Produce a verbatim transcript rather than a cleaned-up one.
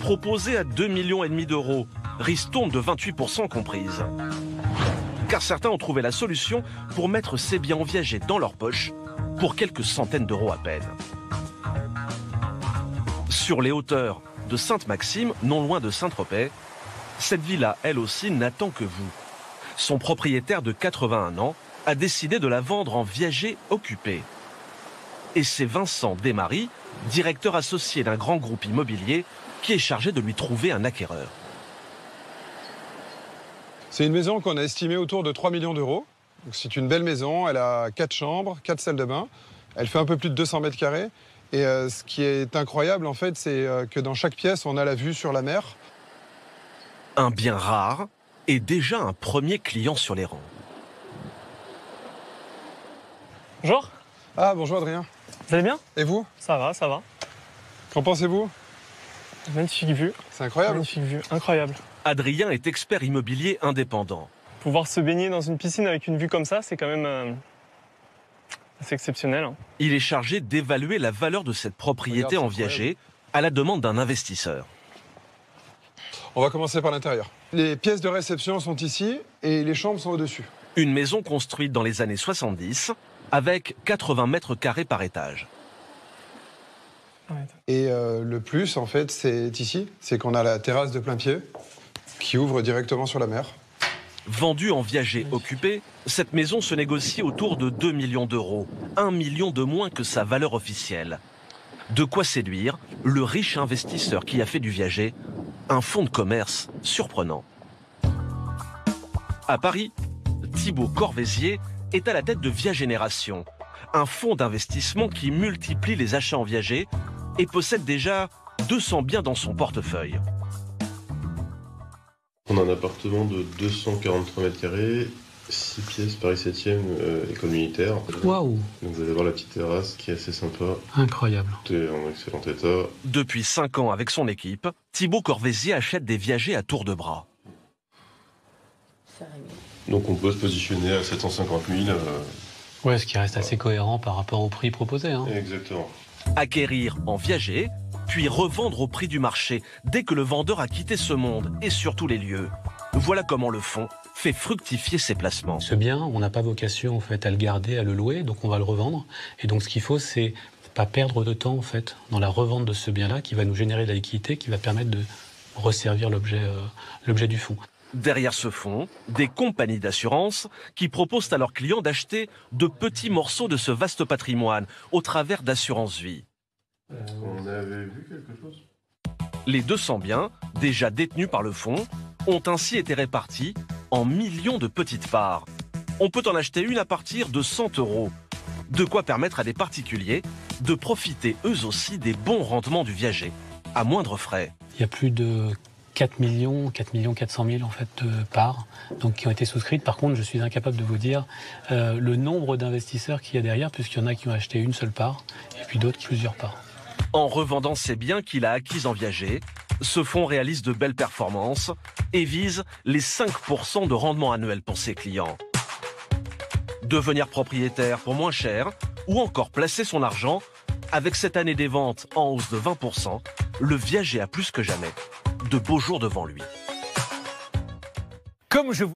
proposée à deux virgule cinq millions d'euros, ristourne de vingt-huit pour cent comprise. Car certains ont trouvé la solution pour mettre ces biens en viager dans leur poche pour quelques centaines d'euros à peine. Sur les hauteurs de Sainte-Maxime, non loin de Saint-Tropez, cette villa, elle aussi, n'attend que vous. Son propriétaire de quatre-vingt-un ans a décidé de la vendre en viager occupé. Et c'est Vincent Desmaris, directeur associé d'un grand groupe immobilier, qui est chargé de lui trouver un acquéreur. C'est une maison qu'on a estimée autour de trois millions d'euros. C'est une belle maison, elle a quatre chambres, quatre salles de bain. Elle fait un peu plus de deux cents mètres carrés. Et euh, ce qui est incroyable, en fait, c'est euh, que dans chaque pièce, on a la vue sur la mer. Un bien rare et déjà un premier client sur les rangs. Bonjour. Ah, bonjour Adrien. Vous allez bien? Et vous? Ça va, ça va. Qu'en pensez-vous? Magnifique vue. C'est incroyable. Magnifique vue, incroyable. Adrien est expert immobilier indépendant. Pouvoir se baigner dans une piscine avec une vue comme ça, c'est quand même euh, assez exceptionnel. Hein. Il est chargé d'évaluer la valeur de cette propriété Regarde, en viager à la demande d'un investisseur. On va commencer par l'intérieur. Les pièces de réception sont ici et les chambres sont au-dessus. Une maison construite dans les années soixante-dix avec quatre-vingts mètres carrés par étage. Et euh, le plus, en fait, c'est ici. C'est qu'on a la terrasse de plein pied qui ouvre directement sur la mer. Vendue en viager occupé, cette maison se négocie autour de deux millions d'euros, un million de moins que sa valeur officielle. De quoi séduire le riche investisseur qui a fait du viager un fonds de commerce surprenant. À Paris, Thibaut Corvézier est à la tête de Via Génération, un fonds d'investissement qui multiplie les achats en viager et possède déjà deux cents biens dans son portefeuille. On a un appartement de deux cent quarante-trois mètres carrés, six pièces, Paris septième, euh, école militaire. Waouh! Donc vous allez voir la petite terrasse qui est assez sympa. Incroyable. Tout est en excellent état. Depuis cinq ans avec son équipe, Thibaut Corvézier achète des viagers à tour de bras. Donc on peut se positionner à sept cent cinquante mille. Euh... Ouais, ce qui reste assez cohérent par rapport au prix proposé. Hein. Exactement. Acquérir en viager, puis revendre au prix du marché dès que le vendeur a quitté ce monde et surtout les lieux. Voilà comment le fonds fait fructifier ses placements. Ce bien, on n'a pas vocation en fait à le garder, à le louer, donc on va le revendre. Et donc ce qu'il faut, c'est pas perdre de temps en fait dans la revente de ce bien-là, qui va nous générer de la liquidité, qui va permettre de resservir l'objet, euh, l'objet du fonds. Derrière ce fonds, des compagnies d'assurance qui proposent à leurs clients d'acheter de petits morceaux de ce vaste patrimoine au travers d'assurance vie. On avait vu quelque chose? Les deux cents biens, déjà détenus par le fonds, ont ainsi été répartis en millions de petites parts. On peut en acheter une à partir de cent euros. De quoi permettre à des particuliers de profiter eux aussi des bons rendements du viager, à moindre frais. Il y a plus de quatre millions, quatre millions quatre cent mille en fait de parts, donc qui ont été souscrites. Par contre, je suis incapable de vous dire euh, le nombre d'investisseurs qu'il y a derrière, puisqu'il y en a qui ont acheté une seule part, et puis d'autres plusieurs parts. En revendant ces biens qu'il a acquis en viager, ce fonds réalise de belles performances et vise les cinq pour cent de rendement annuel pour ses clients. Devenir propriétaire pour moins cher ou encore placer son argent, avec cette année des ventes en hausse de vingt pour cent, le viager a plus que jamais de beaux jours devant lui. Comme je vous